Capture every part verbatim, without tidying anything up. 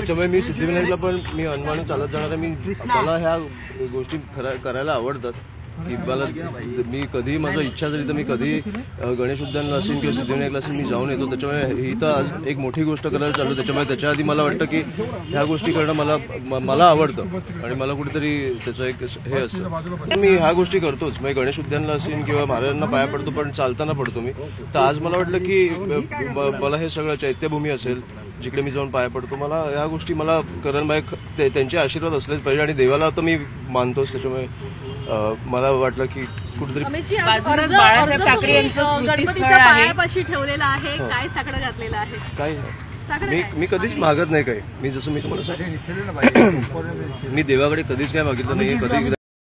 त्याच्यामुळे मी सिद्धिविनायकला पण मी अनवाणी चालत जाणार आहे. मी मला ह्या गोष्टी करायला आवडतात की मला मी कधी माझं इच्छा झाली तर मी कधी गणेश उद्यानला असेल किंवा सिद्धिविनायकला असेल मी जाऊन येतो. त्याच्यामुळे ही तर आज एक मोठी गोष्ट करायला चालू. त्याच्यामुळे त्याच्या आधी मला वाटतं की ह्या गोष्टी करणं मला मला आवडतं आणि मला कुठेतरी त्याचं एक हे असतं. मी ह्या गोष्टी करतोच. म्हणजे गणेश उद्यानला असेल किंवा महाराजांना पाया पडतो पण चालताना पडतो मी. तर आज मला वाटलं की मला हे सगळं चैत्यभूमी असेल जिकडे मी जाऊन पाया पडतो. मला ह्या गोष्टी मला करण भाई त्यांचे आशीर्वाद असलेच पाहिजे आणि देवाला तर मी मानतोच. त्याच्यामुळे मला वाटलं की कुठेतरी बाळासाहेब ठाकरे गणपतीच्या पायापाशी ठेवलेला आहे. काय साकडं घातलेलं आहे? काही नाही. मी मी कधीच मागत नाही काही. मी जसं मी तुम्हाला सांगितलं मी देवाकडे कधीच काय मागितलं नाही. कधी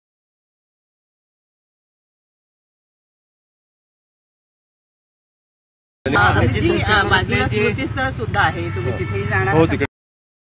बाजूला स्मृतीस्थळ सुद्धा आहे, तुम्ही तिथेही जाणार? हो, तिकडे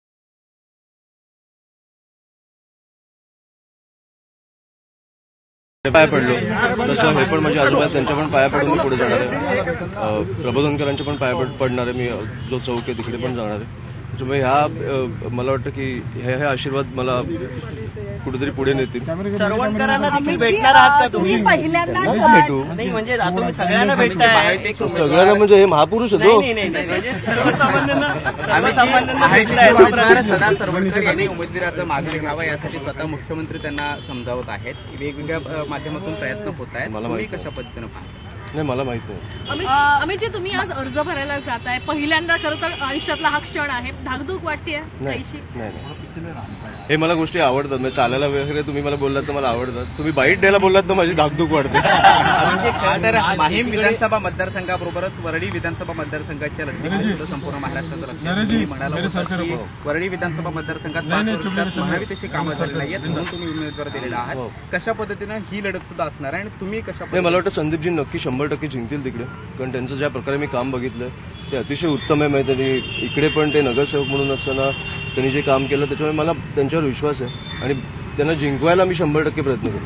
पाया पडलो. तसं हे पण माझ्या आजोबा त्यांच्या पण पाया पडून मी पुढे जाणार आहे. प्रबोधनकरांच्या पण पाया पडणार आहे मी. जो चौक आहे तिकडे पण जाणार आहे. त्याच्यामुळे ह्या मला वाटतं की हे हे आशीर्वाद मला कुठेतरी पुढे नेतील. सरवणकरांना देखील भेटणार आहात का तुम्ही? पहिल्यांदा भेटू नाही म्हणजे तुम्ही सगळ्यांना भेटताय. सगळ्यांना म्हणजे हे महापुरुष होतो. म्हणजे सर्वसामान्यांना सर्वसामान्यांना भेटताय. सदा सरवणकर यांनी उमेदवाराचा मागे घ्यावा यासाठी स्वतः मुख्यमंत्री त्यांना समजावत आहेत. वेगवेगळ्या माध्यमातून प्रयत्न होत आहेत. मला तुम्ही कशा पद्धतीनं पाहता? नाही मला माहित नाही. अमित जी, तुम्ही आज अर्ज भरायला जात आहे. पहिल्यांदा खरं तर आयुष्यातला हा क्षण आहे. धाकधूक वाटते? नाही हे मला गोष्टी आवडतात. म्हणजे चालायला वगैरे तुम्ही मला बोललात तर मला आवडतात. तुम्ही बाईट द्यायला बोललात तर माझी धाकधूक वाढते. म्हणजे तर माहीम विधानसभा मतदारसंघाबरोबरच वरळी विधानसभा मतदारसंघाच्या लढतीमध्ये संपूर्ण महाराष्ट्राचं लक्ष म्हणाला होतं की वरळी विधानसभा मतदारसंघात पाच वर्षात म्हणावी तशी कामं झाली नाहीत म्हणून तुम्ही उमेदवार दिलेला आहात. कशा पद्धतीनं ही लढत सुद्धा असणार आहे आणि तुम्ही कशा? मला वाटतं संदीपजी नक्की शंभर टक्के जिंकतील तिकडे. कारण त्यांचं ज्या प्रकारे मी काम बघितलं ते अतिशय उत्तम आहे. माहिती त्यांनी इकडे पण ते नगरसेवक म्हणून असताना त्यांनी जे काम केलं त्याच्यामुळे मला त्यांच्यावर विश्वास आहे आणि त्यांना जिंकवायला मी शंभर टक्के प्रयत्न करू.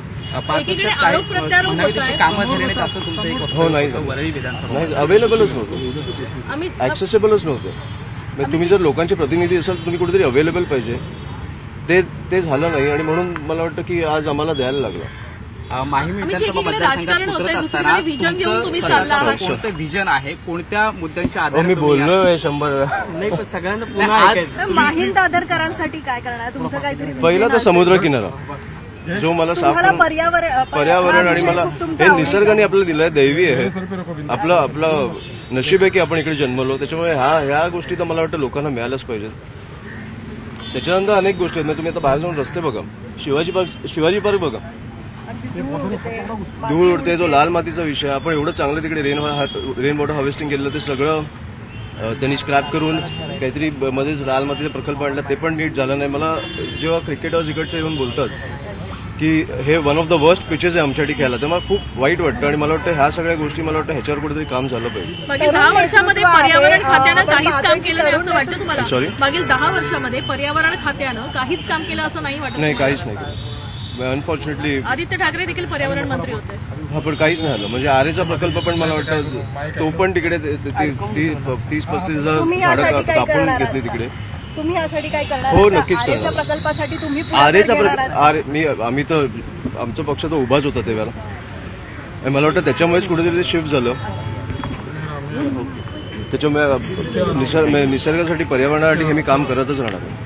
हो नाही वरळी विधानसभा नाही अवेलेबलच नव्हतं. ऍक्सेसिबलच नव्हतं. तुम्ही जर लोकांचे प्रतिनिधी असाल तुम्ही कुठेतरी अवेलेबल पाहिजे. ते ते झालं नाही आणि म्हणून मला वाटतं की आज आम्हाला द्यायला लागलं. माहीम विधानसभा मतदारसंघात उतरत असताना कोणतं व्हिजन आहे, कोणत्या मुद्द्यांच्या आधारे मी बोललोय शंभर नाही सगळ्यांना पुन्हा माहीम दादरकरांसाठी काय करणार तुमचं काहीतरी? पहिला तर समुद्र किनारा जो मला साफ पर्यावरण आणि मला हे निसर्गाने आपल्याला दिलंय. दैवी आहे आपलं आपलं नशीब आहे की आपण इकडे जन्मलो. त्याच्यामुळे ह्या ह्या गोष्टी तर मला वाटतं लोकांना मिळाल्याच पाहिजेत. त्याच्यानंतर अनेक गोष्टी आहेत. तुम्ही आता बाहेर जाऊन रस्ते बघा. शिवाजी पार्क शिवाजी पार्क बघा. धूळ उडते. तो लाल मातीचा विषय. आपण एवढं चांगलं तिकडे रेन रेन वॉटर हार्वेस्टिंग केलेलं ते सगळं त्यांनी स्क्रॅप करून काहीतरी मध्येच लाल मातीचा प्रकल्प आणला. ते पण नीट झालं नाही. मला जेव्हा क्रिकेटर्स इकडचे येऊन बोलतात की हे one of the worst pitches आहे आमच्यासाठी खेळायला तर मला खूप वाईट वाटतं आणि मला वाटतं ह्या सगळ्या गोष्टी मला वाटतं ह्याच्यावर कुठेतरी काम झालं पाहिजे. मागील दहा वर्षामध्ये पर्यावरण खात्यानं काहीच काम केलं नाही असं वाटतं तुम्हाला? सॉरी मागील दहा वर्षामध्ये पर्यावरण खात्यानं काहीच काम केलं असं नाही वाटत? नाही काहीच नाही केलं. अनफॉर्च्युनेटली आदित्य ठाकरे देखील पर्यावरण मंत्री होते. हा पण काहीच नाही झालं. म्हणजे आरेचा प्रकल्प पण मला वाटतं तो पण तिकडे तीस पस्तीस हजार झाडं कापून घेतली तिकडे. तुम्ही यासाठी काय करणार? हो नक्कीच करणार. प्रकल्पासाठी तुम्ही आरेचा प्रकल्प मी आम्ही तर आमचा पक्ष तर उभाच होता तेव्हा. मला वाटतं त्याच्यामुळेच कुठेतरी ते शिफ्ट झालं. त्याच्यामुळे निसर्ग निसर्गासाठी पर्यावरणासाठी हे मी काम करतच राहणार.